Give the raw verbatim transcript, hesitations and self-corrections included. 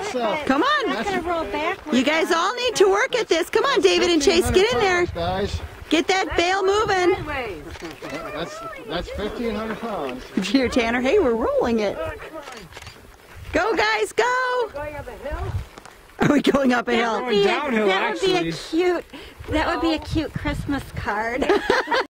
That's, uh, Come on. Not gonna roll backwards. You guys all need to work at this. Come on, David and Chase, get in there. Guys. Get that bale moving. That's that's fifteen hundred pounds. Here, Tanner. Hey, we're rolling it. Go, guys, go. Are we going up a hill? That would be a, that would be a cute. That would be a cute Christmas card.